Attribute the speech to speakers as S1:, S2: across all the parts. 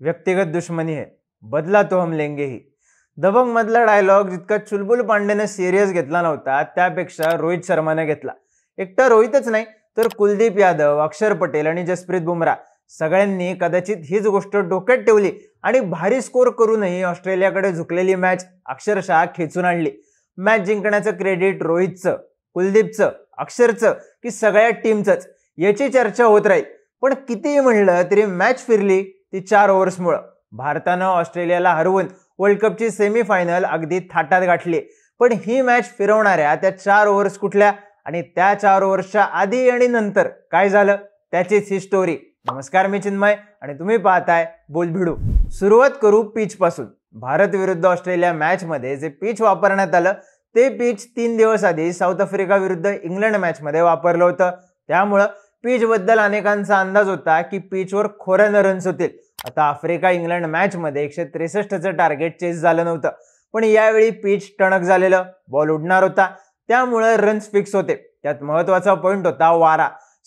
S1: व्यक्तिगत दुश्मनी है, बदला तो हम लेंगे ही. दबंग मधला डायलॉग जितका चुलबुल पांडेने सिरियस घेतला नव्हता त्यापेक्षा रोहित शर्माने घेतला. एकटा रोहितच नाही तर कुलदीप यादव, अक्षर पटेल आणि जसप्रीत बुमराह सगळ्यांनी कदाचित हीच गोष्ट डोक्यात ठेवली आणि भारी स्कोर करूनही ऑस्ट्रेलियाकडे झुकलेली मॅच अक्षरशः खेचून आणली. मॅच जिंकण्याचं क्रेडिट रोहितचं, कुलदीपचं, अक्षरचं की सगळ्या टीमचंच याची चर्चा होत राहील. पण कितीही म्हणलं तरी मॅच फिरली ती 4 ओव्हर्समुळे. भारतानं ऑस्ट्रेलियाला हरवून वर्ल्ड कपची सेमीफायनल अगदी थाटात गाठली. पण ही मॅच फिरवणाऱ्या त्या 4 ओव्हर्स कुठल्या आणि त्या 4 ओव्हर्सच्या आधी आणि नंतर काय झालं त्याचीच ही स्टोरी. नमस्कार, मी चिन्मय आणि तुम्ही पाहताय बोल भिडू. सुरुवात करू पिच पासून. भारत विरुद्ध ऑस्ट्रेलिया मॅच मध्ये जे पिच वापरण्यात आलं ते पिच 3 दिवस आधी साऊथ आफ्रिका विरुद्ध इंग्लंड मॅच मध्ये वापरलं होतं. त्यामुळं पिच बद्दल अनेकांचा अंदाज होता की पिचवर खोऱ्यानं रन्स होतील. आता आफ्रिका इंग्लंड मॅच मध्ये 163चं टार्गेट चेस झालं नव्हतं, पण यावेळी पिच टणक झालेलं, बॉल उडणार होता, त्यामुळे रन्स फिक्स होते. त्यात महत्वाचा पॉइंट होता वारा.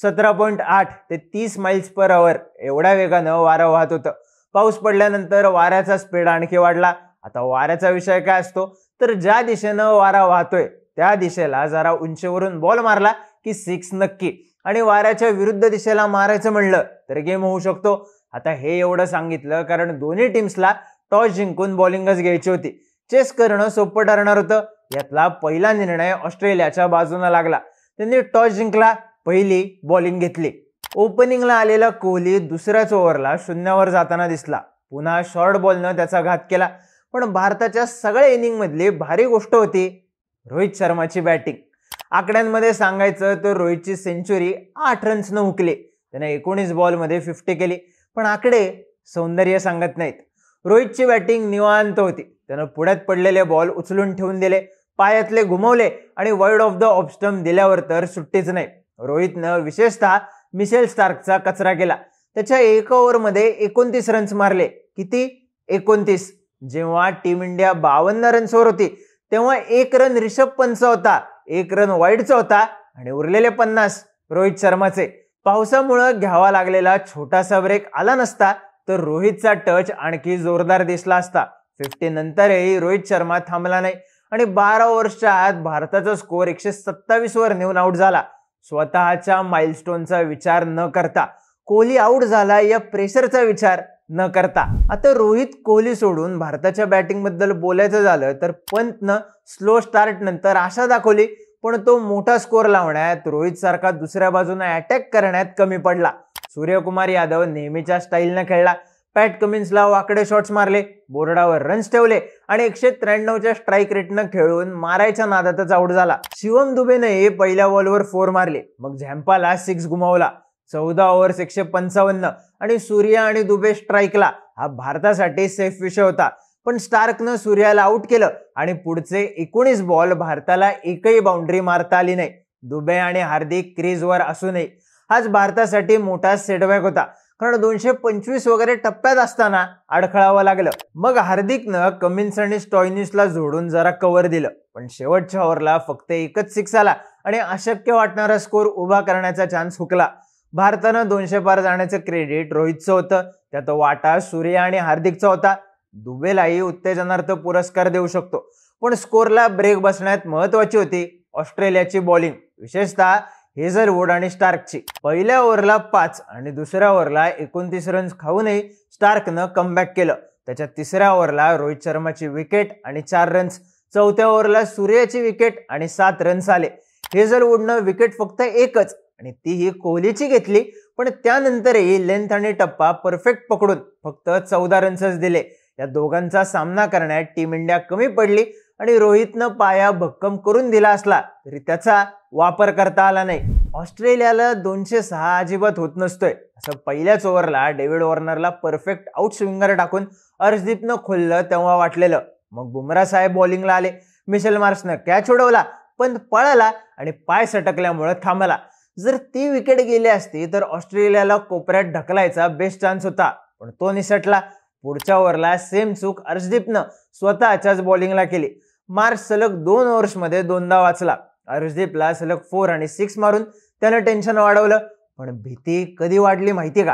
S1: 17.8 ते 30 माइल्स पर आवर एवढ्या वेगानं वारं वाहत होतं. पाऊस पडल्यानंतर वाऱ्याचा स्पीड आणखी वाढला. आता वाऱ्याचा विषय काय असतो तर ज्या दिशेनं वारा वाहतोय त्या दिशेला जरा उंचीवरून बॉल मारला की 6 नक्की, आणि वाऱ्याच्या विरुद्ध दिशेला मारायचं म्हणलं तर गेम होऊ शकतो. आता हे एवढं सांगितलं कारण दोन्ही टीम्सला टॉस जिंकून बॉलिंगच घ्यायची होती. चेस करणं सोपं ठरणार होतं. यातला पहिला निर्णय ऑस्ट्रेलियाच्या बाजूने लागला. त्यांनी टॉस जिंकला, पहिली बॉलिंग घेतली. ओपनिंगला आलेला कोहली दुसऱ्याच ओव्हरला 0वर जाताना दिसला. पुन्हा शॉर्ट बॉलनं त्याचा घात केला. पण भारताच्या सगळ्या इनिंग मधली भारी गोष्ट होती रोहित शर्माची बॅटिंग. आकड्यांमध्ये सांगायचं तर रोहितची सेंचुरी 8 रन्सनं हुकली. त्याने 19 बॉलमध्ये 50 केली. पण आकडे सौंदर्य सांगत नाहीत. रोहितची बॅटिंग निवांत होती. त्यानं पुढ्यात पडलेले बॉल उचलून ठेवून दिले, पायातले घुमवले आणि wide of the off stump दिल्यावर तर सुट्टीच नाही. रोहितनं विशेषतः मिशेल स्टार्कचा कचरा केला. त्याच्या एका ओव्हरमध्ये 29 रन्स मारले. किती? 29. जेव्हा टीम इंडिया 52 रन्सवर होती तेव्हा 1 रन रिषभ पंतचा होता, 1 रन वाईडचा होता आणि उरलेले 50 रोहित शर्माचे. पावसामुळे घ्यावा लागलेला छोटासा ब्रेक आला नसता तर रोहितचा टच आणखी जोरदार दिसला असता. 50 नंतरही रोहित शर्मा थांबला नाही आणि 12 ओव्हर्सच्या आत भारताचा स्कोअर 127 वर नेऊन आउट झाला. स्वतःच्या माइलस्टोनचा विचार न करता, कोहली आउट झाला या प्रेशरचा विचार न करता. आता रोहित कोहली सोडून भारताच्या बॅटिंग बद्दल बोलायचं झालं तर पंतनं स्लो स्टार्ट नंतर आशा दाखवली, पण तो मोठा स्कोर लावण्यात, रोहित सारखा दुसऱ्या बाजूने अटॅक करण्यात कमी पडला. सूर्यकुमार यादव नेहमीच्या स्टाईलने खेळला. पॅट कमिन्सला वाकडे शॉट्स मारले, बोर्डावर रन्स ठेवले आणि 193च्या स्ट्राईक रेटनं खेळून मारायच्या नादातच आउट झाला. शिवम दुबेने पहिल्या बॉलवर 4 मारले, मग झॅम्पाला 6 गुमावला. 14 ओव्हर्स 155 आणि सूर्या आणि दुबे स्ट्राईकला. हा भारतासाठी सेफ विषय होता. पण स्टार्कनं सूर्याला आउट केलं आणि पुढचे 19 बॉल भारताला एकही बाउंड्री मारता आली नाही. दुबे आणि हार्दिक क्रीजवर असूनही हाच भारतासाठी मोठा सेटबॅक होता, कारण 225 वगैरे टप्प्यात असताना अडखळावं लागलं. मग हार्दिकनं कमिन्स आणि स्टॉयनिसला जोडून जरा कव्हर दिलं, पण शेवटच्या ओव्हरला फक्त एकच 6 आला आणि अशक्य वाटणारा स्कोर उभा करण्याचा चान्स हुकला. भारतानं 200 पार जाण्याचं क्रेडिट रोहितचं होतं. त्यात वाटा सूर्य आणि हार्दिकचा होता. दुबेलाही उत्तेजनार्थ पुरस्कार देऊ शकतो, पण स्कोरला ब्रेक बसण्यात महत्वाची होती ऑस्ट्रेलियाची बॉलिंग, विशेषतः हेझलवूड आणि स्टार्कची. पहिल्या ओव्हरला 5 आणि दुसऱ्या ओव्हरला 29 रन्स खाऊनही स्टार्कनं कमबॅक केलं. त्याच्या तिसऱ्या ओव्हरला रोहित शर्माची विकेट आणि 4 रन्स. चौथ्या ओव्हरला सूर्याची विकेट आणि 7 रन्स आले. हेझलवूडनं विकेट फक्त एकच आणि तीही कोहलीची घेतली, पण त्यानंतरही लेंथ आणि टप्पा परफेक्ट पकडून फक्त 14 रन्सच दिले. या दोघांचा सामना करण्यात टीम इंडिया कमी पडली आणि रोहितनं पाया भक्कम करून दिला असला तरी त्याचा वापर करता आला नाही. ऑस्ट्रेलियाला 206 अजिबात होत नसतोय असं पहिल्याच ओव्हरला डेव्हिड वॉर्नरला परफेक्ट आउट स्विंगर टाकून अर्शदीपनं खोललं तेव्हा वाटलेलं. मग बुमराह साहेब बॉलिंगला आले. मिशेल मार्शनं कॅच उडवला, पण पळाला आणि पाय सटकल्यामुळे थांबला. जर ती विकेट गेली असती तर ऑस्ट्रेलियाला कोपऱ्यात ढकलायचा बेस्ट चान्स होता, पण तो निसटला. पुढच्या ओव्हरला सेम चूक अर्शदीपनं स्वतःच्याच बॉलिंगला केली. मार्श सलग 2 ओव्हर्समध्ये 2दा वाचला. अर्शदीपला सलग 4 आणि 6 मारून त्यानं टेन्शन वाढवलं. पण भीती कधी वाढली माहिती का?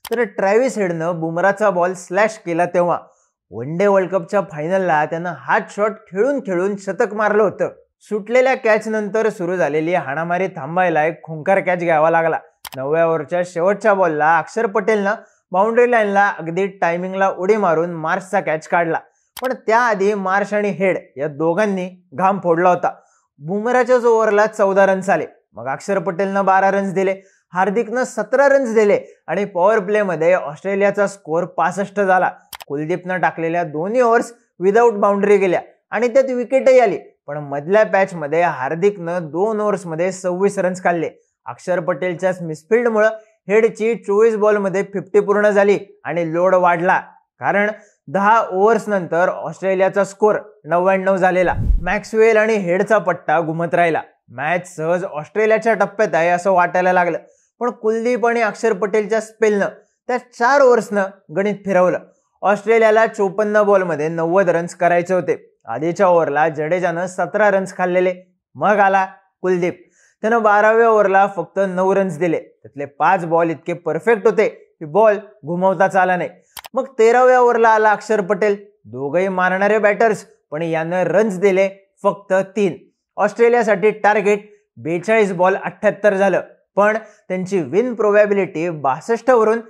S1: तर ट्रॅव्हिस हेडनं बुमराचा बॉल स्लॅश केला तेव्हा वन डे वर्ल्ड कपच्या फायनलला त्यानं हात शॉट खेळून खेळून शतक मारलं होतं. सुटलेल्या कॅच नंतर सुरू झालेली हाणामारी थांबायला एक खुंकार कॅच घ्यावा लागला. 9व्या ओव्हरच्या शेवटच्या बॉलला अक्षर पटेलनं बाउंड्री लाईनला अगदी टायमिंगला उडी मारून मार्शचा कॅच काढला. पण त्याआधी मार्श आणि हेड या दोघांनी घाम फोडला होता. बुमराच्याच ओव्हरला 14 रन्स आले. मग अक्षर पटेलनं 12 रन्स दिले, हार्दिकनं 17 रन्स दिले आणि पॉवर प्ले मध्ये ऑस्ट्रेलियाचा स्कोअर 65 झाला. कुलदीपनं टाकलेल्या दोन्ही ओव्हर्स विदाऊट बाउंड्री गेल्या आणि त्यात विकेटही आली. पण मधल्या पॅच मध्ये हार्दिकनं 2 ओव्हर्स मध्ये 26 रन्स काढले. अक्षर पटेलच्या मिसफिल्डमुळे हेडची 24 बॉलमध्ये 50 पूर्ण झाली आणि लोड वाढला. कारण 10 ओव्हर्स नंतर ऑस्ट्रेलियाचा स्कोअर 99 झालेला. मॅक्सवेल आणि हेडचा पट्टा घुमत राहिला. मॅच सहज ऑस्ट्रेलियाच्या टप्प्यात आहे असं वाटायला लागलं. पण कुलदीप आणि अक्षर पटेलच्या स्पेलनं त्या 4 ओव्हर्सनं गणित फिरवलं. ऑस्ट्रेलियाला 54 बॉलमध्ये 90 रन्स करायचे होते. आधीच्या ओव्हरला जडेजानं 17 रन्स खाल्लेले. मग आला कुलदीप. त्यानं 12व्या ओव्हरला फक्त 9 रन्स दिले. त्यातले 5 बॉल इतके परफेक्ट होते की बॉल घुमवताच आला नाही. मग 13व्या ओव्हरला आला अक्षर पटेल. दोघंही मारणारे बॅटर्स, पण यानं रन्स दिले फक्त 3. ऑस्ट्रेलियासाठी टार्गेट 42 बॉल 78 झालं. पण त्यांची विन प्रोबॅबिलिटी 62 वरून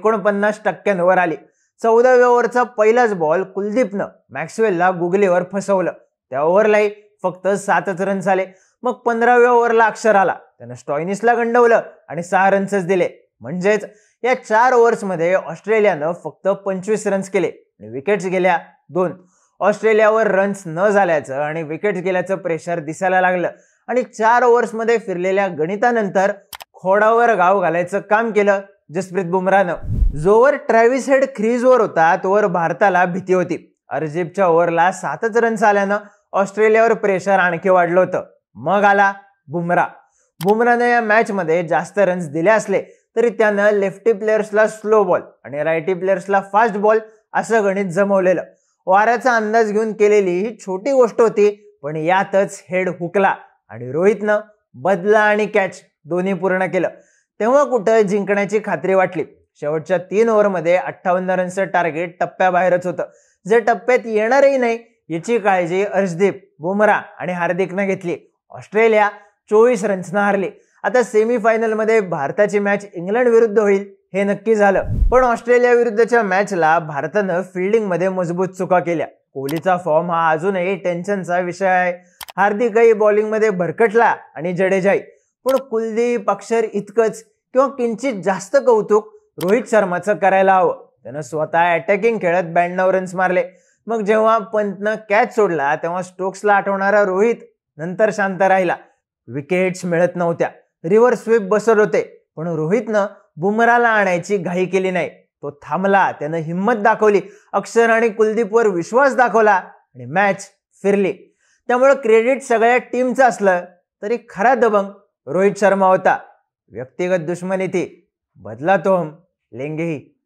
S1: 49% आली. 14व्या ओव्हरचा पहिलाच बॉल कुलदीपनं मॅक्सवेलला गुगलीवर फसवलं. त्या ओव्हरलाही फक्त 7च रन्स आले. मग 15व्या ओव्हरला अक्षर आला. त्यानं स्टॉयनिसला गंडवलं आणि 6 रन्सच दिले. म्हणजेच या 4 ओव्हर्समध्ये ऑस्ट्रेलियानं फक्त 25 रन्स केले आणि विकेट्स गेल्या 2. ऑस्ट्रेलियावर रन्स न झाल्याचं आणि विकेट्स गेल्याचं प्रेशर दिसायला लागलं आणि 4 ओव्हर्समध्ये फिरलेल्या गणितानंतर खोडावर गाव घालायचं काम केलं जसप्रीत बुमराहनं. जोवर ट्रॅव्हिस हेड क्रीजवर होता तोवर भारताला भीती होती. अर्जीबच्या ओव्हरला 7च रन्स आल्यानं ऑस्ट्रेलियावर प्रेशर आणखी वाढलं होतं. मग आला बुमरा. बुमरानं या मॅचमध्ये जास्त रन्स दिले असले तरी त्यानं लेफ्टी प्लेयर्सला स्लो बॉल आणि रायटी प्लेयर्सला फास्ट बॉल असं गणित जमवलेलं. वाऱ्याचा अंदाज घेऊन केलेली ही छोटी गोष्ट होती, पण यातच हेड हुकला आणि रोहितनं बदला आणि कॅच दोन्ही पूर्ण केलं. तेव्हा कुठं जिंकण्याची खात्री वाटली. शेवटच्या 3 ओव्हरमध्ये 58 रन्सचं टार्गेट टप्प्याबाहेरच होतं. जे टप्प्यात येणारही नाही याची काळजी अर्शदीप, बुमरा आणि हार्दिकनं घेतली. ऑस्ट्रेलिया 24 रन्सनं हारली. आता सेमीफायनलमध्ये भारताची मॅच इंग्लंड विरुद्ध होईल हे नक्की झालं. पण ऑस्ट्रेलिया विरुद्धच्या मॅचला भारतानं फिल्डिंगमध्ये मजबूत चुका केल्या. कोहलीचा फॉर्म हा अजूनही टेन्शनचा विषय आहे. हार्दिकही बॉलिंगमध्ये भरकटला आणि जडेजाही. पण कुलदीप, अक्षर इतकंच किंवा किंचित जास्त कौतुक रोहित शर्माचं करायला हवं. त्यानं स्वतः अटॅकिंग खेळत 92 रन्स मारले. मग जेव्हा पंतनं कॅच सोडला तेव्हा स्टोक्सला आठवणारा रोहित नंतर शांत राहिला. विकेट्स मिळत नव्हत्या, रिव्हर्स स्वीप बसत होते, पण रोहितनं बुमराला आणायची घाई केली नाही. तो थांबला, त्यानं हिंमत दाखवली, अक्षर आणि कुलदीपवर विश्वास दाखवला आणि मॅच फिरली. त्यामुळे क्रेडिट सगळ्या टीमचं असलं तरी खरा दबंग रोहित शर्मा होता. व्यक्तिगत दुश्मनी थी, बदला तो हम लेंगे ही.